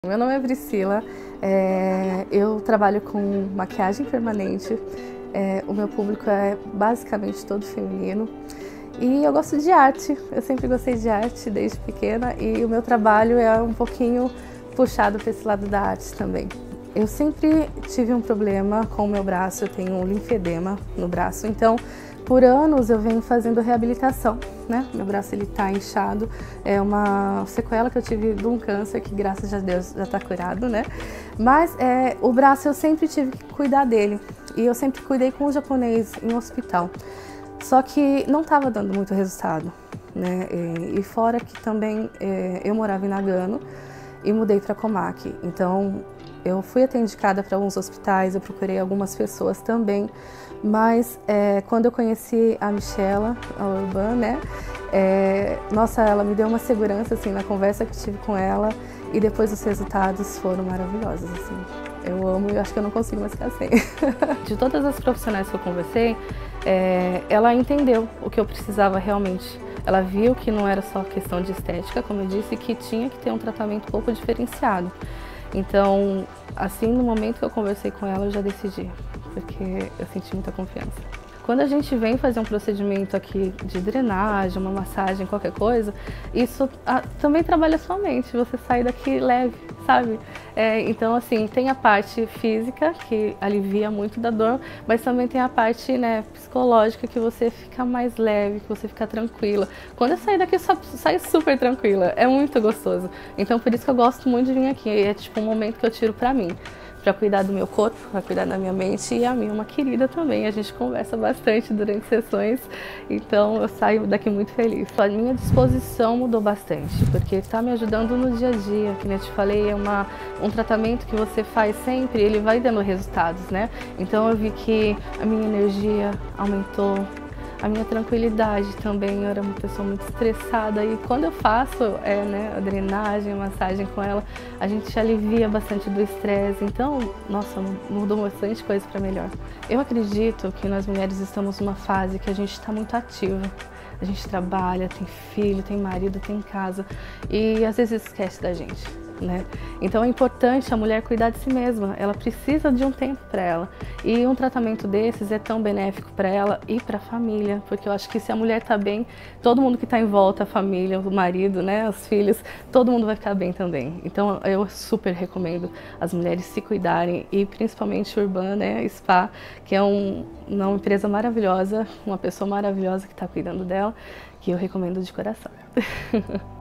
Meu nome é Priscila, eu trabalho com maquiagem permanente, o meu público é basicamente todo feminino e eu gosto de arte, eu sempre gostei de arte desde pequena e o meu trabalho é um pouquinho puxado para esse lado da arte também. Eu sempre tive um problema com o meu braço, eu tenho um linfedema no braço, então por anos eu venho fazendo reabilitação, né? Meu braço ele tá inchado, é uma sequela que eu tive de um câncer que graças a Deus já tá curado, né? Mas o braço eu sempre tive que cuidar dele e eu sempre cuidei com o japonês em um hospital. Só que não estava dando muito resultado, né? E fora que também eu morava em Nagano e mudei para Komaki, então eu fui até indicada para alguns hospitais, eu procurei algumas pessoas também, mas quando eu conheci a Michela, a Urban, né? Nossa, ela me deu uma segurança assim na conversa que tive com ela e depois os resultados foram maravilhosos, assim. Eu amo e acho que eu não consigo mais ficar sem. De todas as profissionais que eu conversei, ela entendeu o que eu precisava realmente. Ela viu que não era só questão de estética, como eu disse, que tinha que ter um tratamento um pouco diferenciado. Então, assim, no momento que eu conversei com ela, eu já decidi, porque eu senti muita confiança. Quando a gente vem fazer um procedimento aqui de drenagem, uma massagem, qualquer coisa, isso também trabalha a sua mente, você sai daqui leve, sabe? Então, assim, tem a parte física, que alivia muito da dor, mas também tem a parte, né, psicológica, que você fica mais leve, que você fica tranquila. Quando eu saio daqui, eu saio super tranquila, é muito gostoso. Então, por isso que eu gosto muito de vir aqui, é tipo um momento que eu tiro pra mim. Para cuidar do meu corpo, para cuidar da minha mente e a minha uma querida também. A gente conversa bastante durante sessões, então eu saio daqui muito feliz. A minha disposição mudou bastante, porque está me ajudando no dia a dia. Como eu te falei, é um tratamento que você faz sempre, ele vai dando resultados, né? Então eu vi que a minha energia aumentou, a minha tranquilidade também, eu era uma pessoa muito estressada e quando eu faço a drenagem, a massagem com ela, a gente alivia bastante do estresse, então, nossa, mudou bastante coisa para melhor. Eu acredito que nós mulheres estamos numa fase que a gente está muito ativa, a gente trabalha, tem filho, tem marido, tem casa e às vezes esquece da gente. Né? Então é importante a mulher cuidar de si mesma, ela precisa de um tempo para ela e um tratamento desses é tão benéfico para ela e para a família, porque eu acho que se a mulher está bem, todo mundo que está em volta, a família, o marido, né, os filhos, todo mundo vai ficar bem também. Então eu super recomendo as mulheres se cuidarem e principalmente o Urban, né, Spa, que é uma empresa maravilhosa, uma pessoa maravilhosa que está cuidando dela, que eu recomendo de coração.